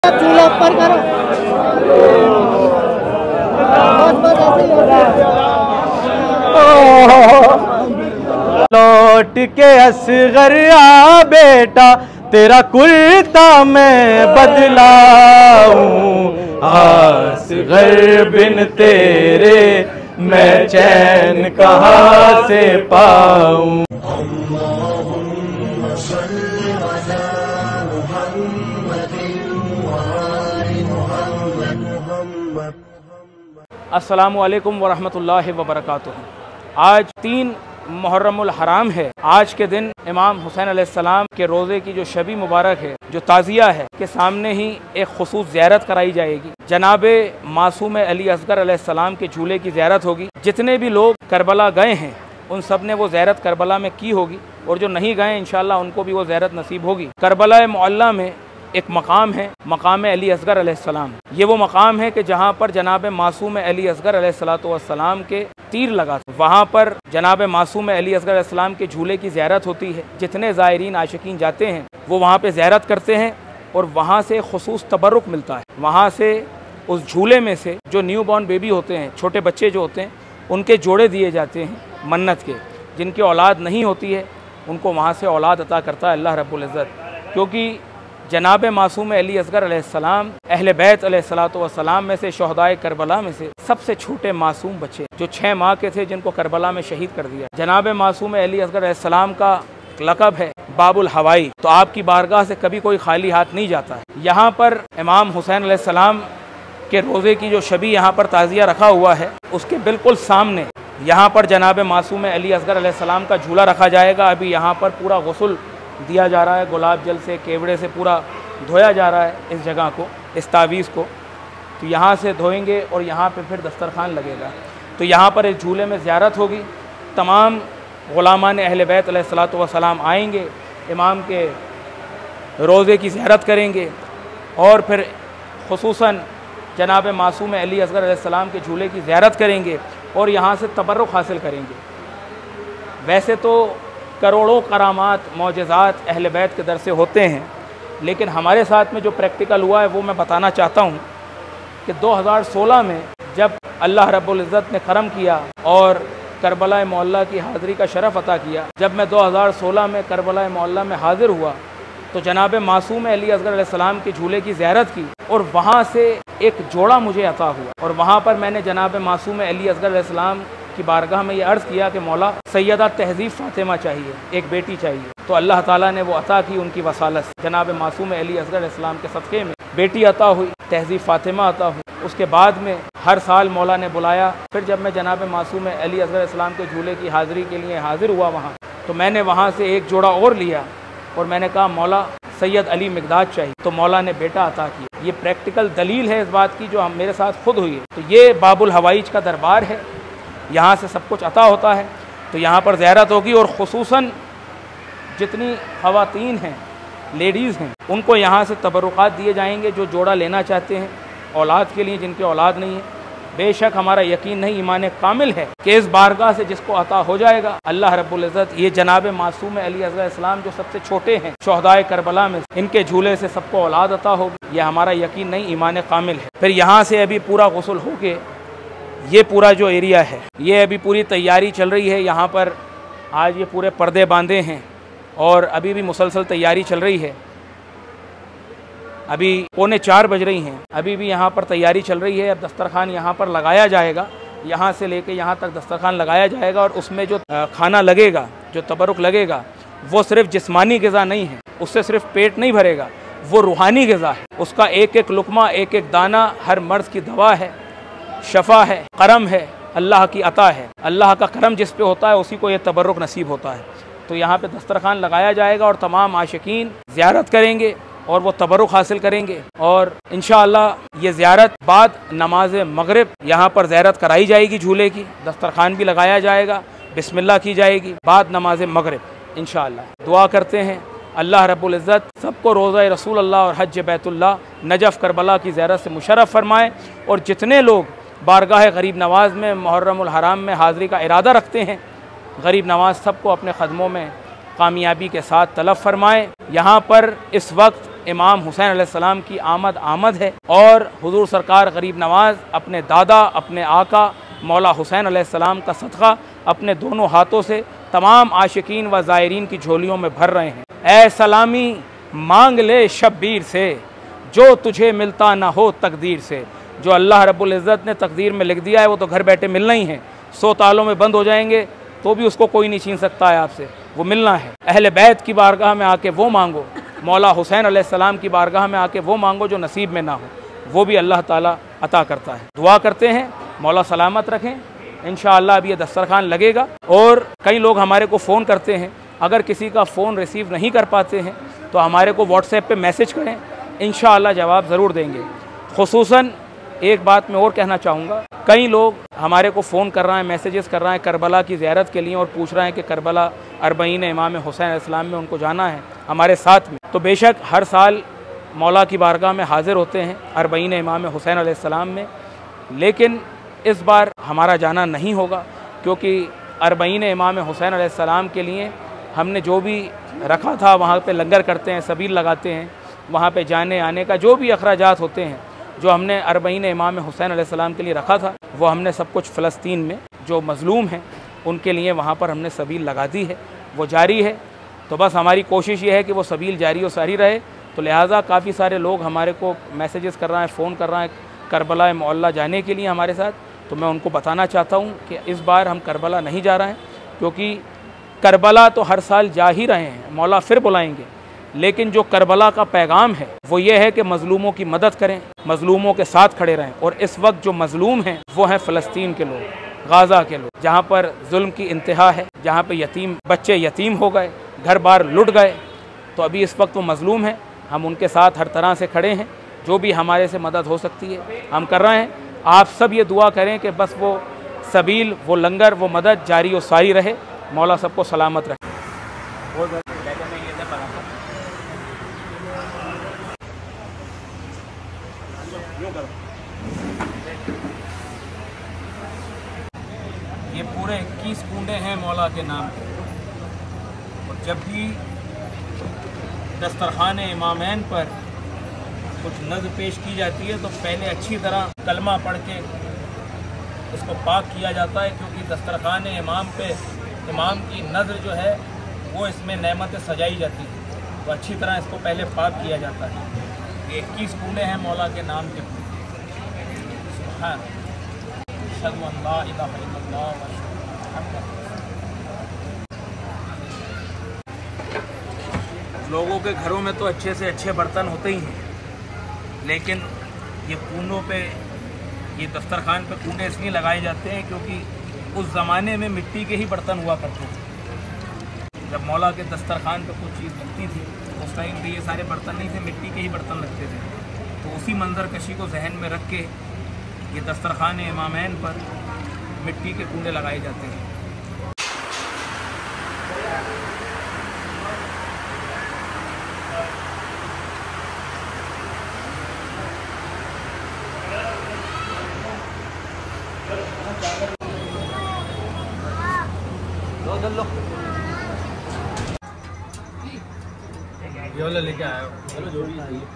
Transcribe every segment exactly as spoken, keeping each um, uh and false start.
चूल्हा ऊपर करो। लौट के असगर आ बेटा, तेरा कुर्ता मैं बदलाऊं, असगर बिन तेरे मैं चैन कहाँ से पाऊं। अस्सलामु अलैकुम वरहमतुल्लाहि वबरकातुहू। आज तीन मुहर्रमुल हराम है। आज के दिन इमाम हुसैन अलैहिस्सलाम के रोज़े की जो शबी मुबारक है, जो ताज़िया है, के सामने ही एक खुसूस ज़ियारत कराई जाएगी। जनाबे मासूम अली असगर अलैहिस्सलाम के झूले की ज़ियारत होगी। जितने भी लोग करबला गए हैं उन सब ने वो ज़ियारत करबला में की होगी, और जो नहीं गए इंशाअल्लाह उनको भी वो ज़ियारत नसीब होगी। करबला मुअल्ला में एक मकाम है, मकाम अली असगर अलैहिस्सलाम। ये वो मकाम है कि जहाँ पर जनाब मासूम अली असगर अलैहिस्सलातु वस्सलाम के तीर लगा था। वहाँ पर जनाब मासूम अली असगर अलैहिस्सलाम के झूले की ज़ियारत होती है। जितने ज़ायरीन आशिकीन जाते हैं वो वहाँ पे ज़ियारत करते हैं, और वहाँ से खुसूस तबर्रुक मिलता है। वहाँ से उस झूले में से जो न्यू बॉर्न बेबी होते हैं, छोटे बच्चे जो होते हैं, उनके जोड़े दिए जाते हैं मन्नत के। जिनकी औलाद नहीं होती है उनको वहाँ से औलाद अता करता है अल्लाह रब्बुल इज़्ज़त। क्योंकि जनाब मासूम अली असगर अलैहिस्सलाम अहले बैत अलैहिस्सलातु वस्सलाम में से, शोहदाए करबला में से सबसे छोटे मासूम बच्चे जो छः माह के थे, जिनको करबला में शहीद कर दिया। जनाब मासूम अली असगर अलैहिस्सलाम का लक़ब है बाबुल हवाई। तो आपकी बारगाह से कभी कोई खाली हाथ नहीं जाता है। यहाँ पर इमाम हुसैन अलैहिस्सलाम के रोज़े की जो शबी यहाँ पर ताज़िया रखा हुआ है, उसके बिल्कुल सामने यहाँ पर जनाब मासूम अली असगर अलैहिस्सलाम का झूला रखा जाएगा। अभी यहाँ पर पूरा गुस्ल दिया जा रहा है, गुलाब जल से, केवड़े से पूरा धोया जा रहा है इस जगह को, इस तावीज़ को। तो यहाँ से धोएंगे और यहाँ पे फिर दस्तरखान लगेगा। तो यहाँ पर इस झूले में ज़ियारत होगी। तमाम ग़ुलामान अहले बैत अलैहिस्सलातु वस्सलाम आएंगे, इमाम के रोज़े की ज़ियारत करेंगे, और फिर खुसूसन जनाब मासूम अली असगर अलैहिस्सलाम के झूले की ज़ियारत करेंगे और यहाँ से तबर्रुक हासिल करेंगे। वैसे तो करोड़ों करामात मौजज़ात अहले बैत के दर से होते हैं, लेकिन हमारे साथ में जो प्रैक्टिकल हुआ है वो मैं बताना चाहता हूँ कि दो हज़ार सोलह में जब अल्लाह रब्बुल इज़्ज़त ने करम किया और करबला मुअल्ला की हाज़िरी का शरफ़ अता किया, जब मैं दो हज़ार सोलह में करबला मुअल्ला में हाज़िर हुआ तो जनाब मासूम अली असगर अलैहिस्सलाम के झूले की ज़ियारत की, और वहाँ से एक जोड़ा मुझे अता हुआ। और वहाँ पर मैंने जनाब मासूम अली असगर अलैहिस्सलाम की बारगाह में ये अर्ज़ किया कि मौला सैयदा तहज़ीब फ़ातिमा चाहिए, एक बेटी चाहिए। तो अल्लाह ताला ने वो अता की उनकी वसालत से। जनाब मासूम अली असगर अलैहिस्सलाम के सदक़े में बेटी अता हुई, तहज़ीब फ़ातिमा अता हुई। उसके बाद में हर साल मौला ने बुलाया। फिर जब मैं जनाब मासूम अली असगर अलैहिस्सलाम के झूले की हाज़िरी के लिए हाज़िर हुआ वहाँ, तो मैंने वहाँ से एक जोड़ा और लिया और मैंने कहा मौला सैयद अली मिक़दाद चाहिए। तो मौला ने बेटा अता किया। ये प्रैक्टिकल दलील है इस बात की जो हम मेरे साथ खुद हुई है। तो ये बाबुल हवाईज का दरबार है, यहाँ से सब कुछ अता होता है। तो यहाँ पर ज़ियारत होगी, और ख़ुसूसन जितनी ख़वातीन हैं, लेडीज़ हैं, उनको यहाँ से तबर्रुकात दिए जाएंगे जो जोड़ा लेना चाहते हैं औलाद के लिए, जिनके औलाद नहीं है। बेशक हमारा यकीन नहीं, ईमान कामिल है कि इस बारगाह से जिसको अता हो जाएगा अल्लाह रब्बुल इज़्ज़त, ये जनाब मासूम अली असगर अलैहिस्सलाम जो सबसे छोटे हैं शोहदाए करबला में, इनके झूले से सबको औलाद अता होगी। ये हमारा यकीन नहीं, ईमान कामिल है। फिर यहाँ से अभी पूरा गुस्ल हो के ये पूरा जो एरिया है, ये अभी पूरी तैयारी चल रही है। यहाँ पर आज ये पूरे पर्दे बांधे हैं और अभी भी मुसलसल तैयारी चल रही है। अभी पौने चार बज रही हैं, अभी भी यहाँ पर तैयारी चल रही है। अब दस्तरखान यहाँ पर लगाया जाएगा, यहाँ से लेके यहाँ तक दस्तरखान लगाया जाएगा, और उसमें जो खाना लगेगा, जो तबरुक लगेगा, वो सिर्फ जिस्मानी ग़िज़ा नहीं है, उससे सिर्फ पेट नहीं भरेगा, वो रूहानी ग़िज़ा है। उसका एक एक लुक़मा, एक एक दाना हर मर्ज़ की दवा है, शफ़ा है, करम है, अल्लाह की अता है। अल्लाह का करम जिस पे होता है उसी को ये तबर्रुक नसीब होता है। तो यहाँ पे दस्तरखान लगाया जाएगा और तमाम आशिकीन ज़ियारत करेंगे और वो तबर्रुक हासिल करेंगे। और इंशाअल्लाह ये ज़ियारत बाद नमाज मगरिब यहाँ पर ज़ियारत कराई जाएगी, झूले की दस्तरखान भी लगाया जाएगा, बिस्मिल्लाह की जाएगी बाद नमाज मगरिब इंशाअल्लाह। दुआ करते हैं अल्लाह रब्बुल इज़्ज़त सबको रोज़ा रसूल अल्लाह और हज बैतुल्लाह नजफ़ करबला की ज़ियारत से मुशर्रफ़ फरमाए, और जितने लोग बारगाह गरीब नवाज़ में मुहर्रमुल हराम में हाज़िरी का इरादा रखते हैं, गरीब नवाज़ सबको अपने ख़दमों में कामयाबी के साथ तलब फरमाए। यहाँ पर इस वक्त इमाम हुसैन अलैहिस्सलाम की आमद आमद है और हुजूर सरकार गरीब नवाज अपने दादा अपने आका मौला हुसैन अलैहिस्सलाम का सदका अपने दोनों हाथों से तमाम आशिकीन व ज़ायरीन की झोलियों में भर रहे हैं। ऐ सलामी मांग ले शब्बीर से, जो तुझे मिलता ना हो तकदीर से। जो अल्लाह रब्बुल इज़्ज़त ने तकदीर में लिख दिया है वो तो घर बैठे मिलना ही है। सौ तालों में बंद हो जाएंगे तो भी उसको कोई नहीं छीन सकता है आपसे, वो मिलना है। अहले बैत की बारगाह में आके वो मांगो, मौला हुसैन अलैहिस्सलाम की बारगाह में आके वो मांगो जो नसीब में ना हो, वो भी अल्लाह ताला अता करता है। दुआ करते हैं मौला सलामत रखें। इंशाअल्लाह अब ये दस्तरखान लगेगा। और कई लोग हमारे को फ़ोन करते हैं, अगर किसी का फ़ोन रिसीव नहीं कर पाते हैं तो हमारे को व्हाट्सएप पे मैसेज करें, इंशाअल्लाह जवाब ज़रूर देंगे। खुसूसन एक बात मैं और कहना चाहूँगा, कई लोग हमारे को फ़ोन कर रहे हैं, मैसेजेस कर रहे हैं करबला की ज़ियारत के लिए और पूछ रहे हैं कि करबला अरबईन इमाम हुसैन अलैहिस्सलाम में उनको जाना है हमारे साथ में। तो बेशक हर साल मौला की बारगाह में हाज़िर होते हैं अरबईन इमाम हुसैन अलैहिस्सलाम में, लेकिन इस बार हमारा जाना नहीं होगा क्योंकि अरबईन इमाम हुसैन अलैहिस्सलाम के लिए हमने जो भी रखा था, वहाँ पे लंगर करते हैं, सबील लगाते हैं, वहाँ पे जाने आने का जो भी अखराजात होते हैं जो हमने अरबईन इमाम हुसैन अलैहिस्सलाम के लिए रखा था, वो हमने सब कुछ फ़लस्तीन में जो मज़लूम हैं उनके लिए वहाँ पर हमने सबील लगा दी है, वो जारी है। तो बस हमारी कोशिश ये है कि वो सबील जारी और सारी रहे। तो लिहाजा काफ़ी सारे लोग हमारे को मैसेजेस कर रहे हैं, फ़ोन कर रहे हैं करबला मोहल्ला जाने के लिए हमारे साथ। तो मैं उनको बताना चाहता हूँ कि इस बार हम करबला नहीं जा रहे हैं, क्योंकि करबला तो हर साल जा ही रहे हैं, मौला फिर बुलाएंगे, लेकिन जो करबला का पैगाम है वो ये है कि मज़लूमों की मदद करें, मज़लूमों के साथ खड़े रहें। और इस वक्त जो मज़लूम हैं वो हैं फ़लस्तीन के लोग, गाज़ा के लोग, जहाँ पर जुल्म की इंतहा है, जहाँ पर यतीम बच्चे यतीम हो गए, घर बार लुट गए। तो अभी इस वक्त वो मज़लूम हैं, हम उनके साथ हर तरह से खड़े हैं, जो भी हमारे से मदद हो सकती है हम कर रहे हैं। आप सब ये दुआ करें कि बस वो सबील, वो लंगर, वो मदद जारी और सारी रहे। मौला सबको सलामत रखे। ये पूरे इक्कीस कुंडे हैं मौला के नाम के। और जब भी दस्तरखान इमामैन पर कुछ नज़्र पेश की जाती है तो पहले अच्छी तरह कलमा पढ़ के इसको पाक किया जाता है, क्योंकि दस्तरखान इमाम पे इमाम की नज़र जो है वो इसमें नेमतें सजाई जाती है, तो अच्छी तरह इसको पहले पाक किया जाता है। ये इक्कीस कुंडे हैं मौला के नाम के। सुभान अशहदु अन ला इलाहा इल्लल्लाह व अशहदु लोगों के घरों में तो अच्छे से अच्छे बर्तन होते ही हैं, लेकिन ये कूनों पे, ये दस्तरखान पे कूने इसलिए लगाए जाते हैं क्योंकि उस ज़माने में मिट्टी के ही बर्तन हुआ करते थे। जब मौला के दस्तरखान पे कुछ चीज़ लगती थी उस टाइम पे ये सारे बर्तन नहीं थे, मिट्टी के ही बर्तन लगते थे। तो उसी मंजर कशी को जहन में रख के ये दस्तरखान इमामैन पर मिट्टी के कूने लगाए जाते हैं। ये वाला लेके आया, चलो जोड़ी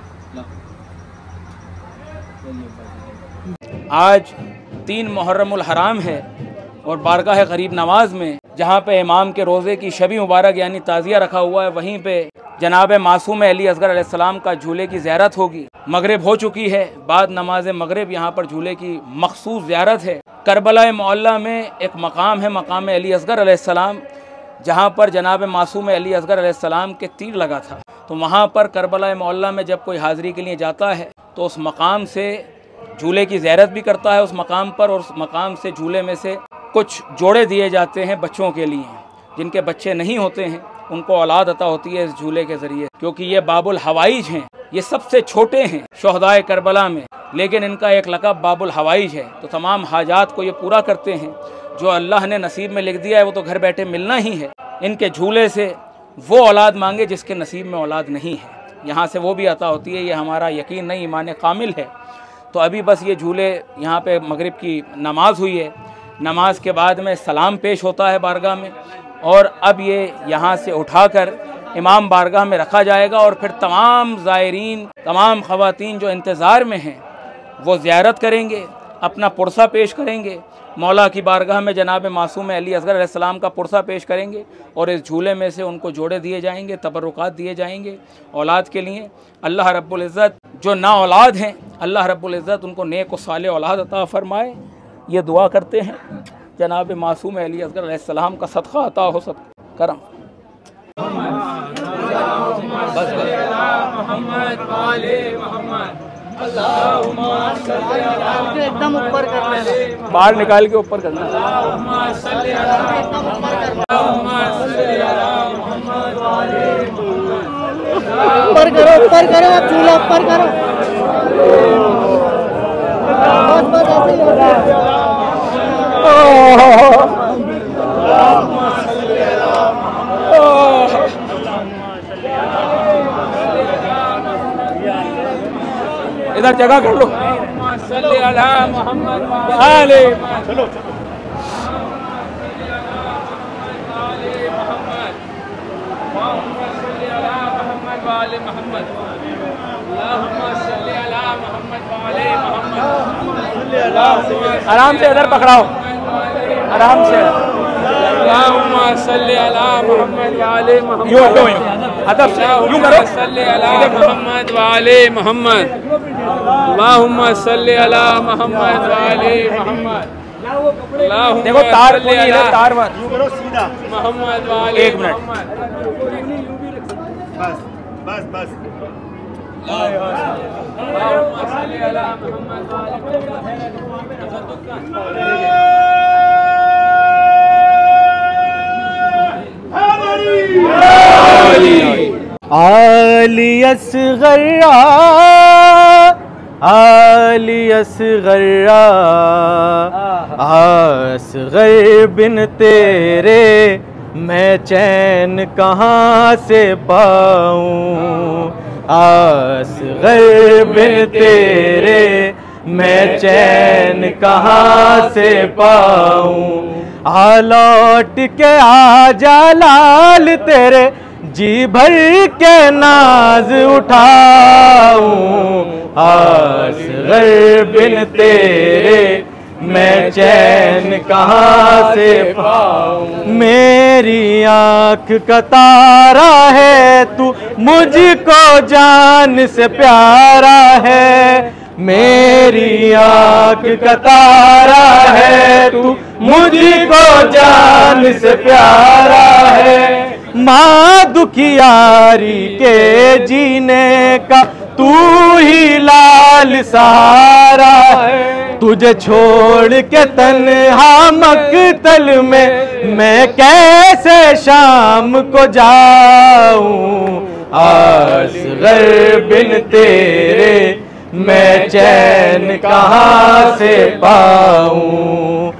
आज तीन मुहर्रमुल हराम है और बारगाह गरीब नवाज में जहाँ पे इमाम के रोज़े की शबी मुबारक यानी ताज़िया रखा हुआ है, वहीं पे जनाब मासूम अली असगर अलैहिस्सलाम का झूले की ज़ियारत होगी। मगरिब हो चुकी है, बाद नमाज मगरिब यहाँ पर झूले की मखसूस ज़ियारत है। करबला मोहल्ला में एक मकाम है, मकाम अली असगर अलैहिस्सलाम, जहाँ पर जनाब मासूम अली असगर अलैहिस्सलाम के तीर लगा था। तो वहाँ पर करबला मोहल्ला में जब कोई हाज़िरी के लिए जाता है तो उस मकाम से झूले की ज़ियारत भी करता है उस मकाम पर, और उस मकाम से झूले में से कुछ जोड़े दिए जाते हैं बच्चों के लिए। जिनके बच्चे नहीं होते हैं उनको औलाद अता होती है इस झूले के ज़रिए, क्योंकि ये बाबुल हवाइज हैं, ये सबसे छोटे हैं शोहदाए करबला में, लेकिन इनका एक लक़ब बाबुल हवाइज है। तो तमाम हाजात को ये पूरा करते हैं, जो अल्लाह ने नसीब में लिख दिया है वो तो घर बैठे मिलना ही है। इनके झूले से वो औलाद मांगे जिसके नसीब में औलाद नहीं है, यहाँ से वो भी अता होती है। ये हमारा यकीन नहीं, ईमान कामिल है। तो अभी बस ये झूले यहाँ पे मगरिब की नमाज हुई है, नमाज के बाद में सलाम पेश होता है बारगाह में, और अब ये यहाँ से उठाकर इमाम बारगाह में रखा जाएगा और फिर तमाम ज़ायरीन, तमाम ख़वातीन जो इंतज़ार में हैं वो ज़ियारत करेंगे, अपना पुरसा पेश करेंगे, मौला की बारगाह में जनाब मासूम अली असगर अलैहिस्सलाम का पुरसा पेश करेंगे और इस झूले में से उनको जोड़े दिए जाएंगे, तबरुकात दिए जाएंगे औलाद के लिए। अल्लाह रब्बुल इज़्ज़त जो ना औलाद हैं, अल्लाह रब्बुल इज़्ज़त उनको नेक व सालेह औलाद अता फ़रमाए। ये दुआ करते हैं जनाब मासूम अली असगर अलैहिस्सलाम का सदक़ा अता हो, सब करम। एकदम ऊपर करना, बाहर निकाल के ऊपर करना। ऊपर करो, ऊपर करो, आप चूल्हा ऊपर करो। बस बस ऐसे ही होगा। इधर जगह कर लो। आले चलो आराम से इधर पकड़ाओ, आराम से। यूं यूं यूं अदब से यूं करो। मोहम्मद वाले मोहम्मद, अल्लाहुम्मा सल्ली अला मोहम्मद वाले मोहम्मद। देखो तार कोई है, तार मत मोहम्मद वाले। एक मिनट बस बस बस। आली असग़रा, आली असग़रा, असग़र बिन तेरे मैं चैन कहाँ से पाऊँ, असग़र बिन तेरे मैं चैन कहाँ से पाऊँ। आ लौट के आजा लाल तेरे जी भर के नाज उठाऊं, असग़र बिन तेरे मैं चैन कहाँ से पाऊं। मेरी आँख का तारा है तू, मुझको जान से प्यारा है। मेरी आँख का तारा है तू, मुझको जान से प्यारा है। माँ दुखियारी के जीने का तू ही लाल सहारा है। तुझे छोड़ के तन्हा मक्तल में मैं कैसे शाम को जाऊं, असग़र बिन तेरे मैं चैन कहाँ से पाऊं,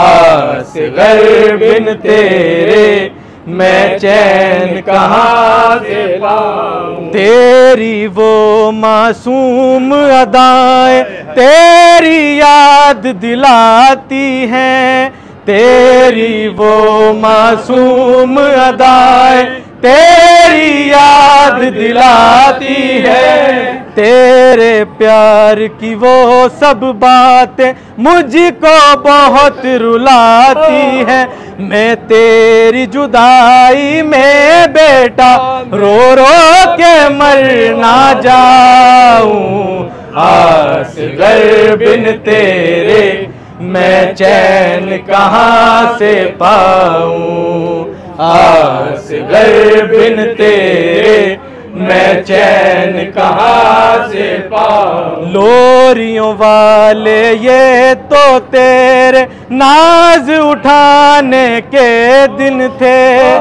असग़र बिन तेरे मैं चैन कहाँ से पाऊं। तेरी वो मासूम अदाएं तेरी याद दिलाती हैं, तेरी वो मासूम अदाएं तेरी याद दिलाती है। तेरे प्यार की वो सब बातें मुझको बहुत रुलाती है। मैं तेरी जुदाई में बेटा रो रो के मर ना जाऊं, असग़र बिन तेरे मैं चैन कहाँ से पाऊं, असग़र बिन तेरे मैं चैन कहाँ से पाऊं। लोरियों वाले ये तो तेरे नाज उठाने के दिन थे,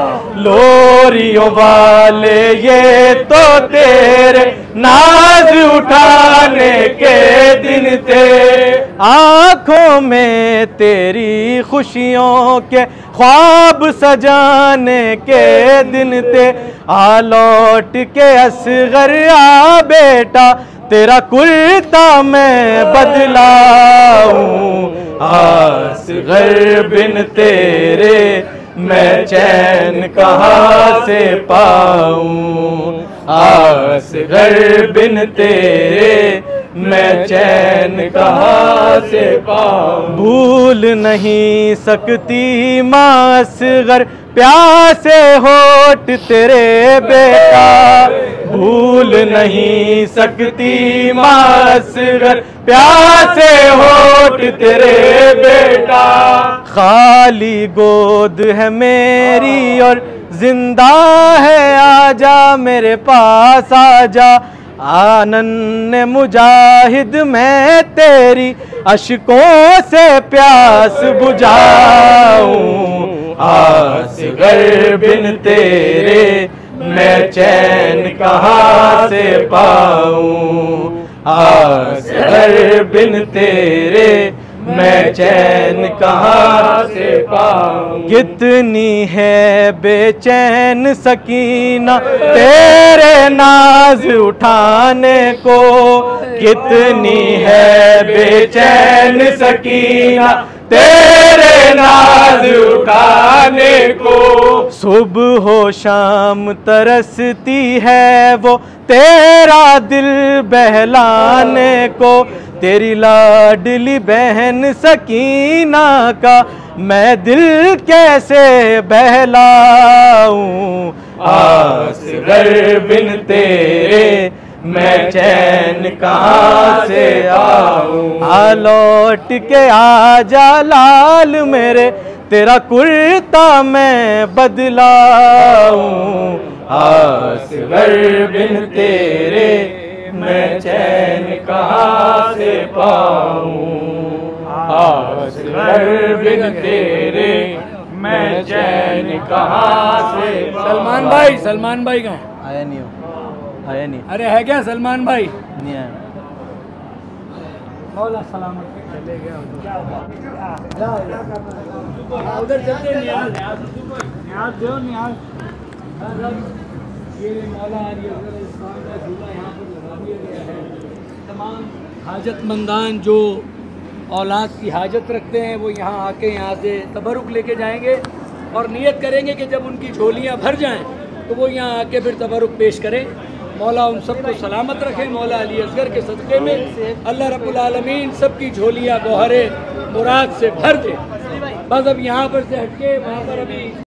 लोरियों वाले ये तो तेरे नाज उठाने के दिन थे। आँखों में तेरी खुशियों के ख्वाब सजाने के दिन थे। आ लौट के असग़र आ बेटा तेरा कुर्ता मैं बदलाऊं, असग़र बिन तेरे मैं चैन कहाँ से पाऊं, असगर बिन तेरे मैं चैन कहाँ से पाऊं। भूल नहीं सकती माँ असगर प्यासे होठ तेरे बेटा, भूल नहीं सकती माँ असगर प्यासे होठ तेरे बेटा। खाली गोद है मेरी और जिंदा है, आजा मेरे पास आजा, आनन्द मुजाहिद मैं तेरी अशकों से प्यास बुझाऊं। असगर बिन तेरे मैं चैन कहाँ से पाऊं, असगर बिन तेरे मैं चैन कहाँ से पाऊं। कितनी है बेचैन सकीना तेरे नाज उठाने को, कितनी है बेचैन सकीना तेरे नाज उठाने को। सुबह हो शाम तरसती है वो तेरा दिल बहलाने को, तेरी लाडली बहन सकीना का मैं दिल कैसे बहलाऊं। असगर बिन तेरे मैं चैन कहाँ से आऊं। आ लौट के आजा लाल मेरे, तेरा कुर्ता मैं बदलाऊं। असगर बिन तेरे मैं चैन कहाँ से पाऊं, असगर बिन तेरे मैं चैन कहाँ से पाऊं। सलमान भाई, सलमान भाई कहाँ आया नहीं हो, आया नहीं। अरे है क्या सलमान भाई? नहीं आया। मौला सलामत चले गया उधर चलते नियाज नियाज दो नियाज। ये मौला इस्लाम का झूला यहाँ पर लगा दिया गया है। तमाम हाजतमंदान जो औलाद की हाजत रखते हैं वो यहाँ आके यहाँ से तबरुक लेके जाएंगे और नियत करेंगे कि जब उनकी झोलियाँ भर जाएं तो वो यहाँ आके फिर तबरुक पेश करें। मौला उन सबको सलामत रखे। मौला अली असगर के सदक़े में अल्लाह रब्बुल आलमीन सबकी झोलियाँ गौहरे मुराद से भर दे। बस अब यहाँ पर से हटके वहाँ पर अभी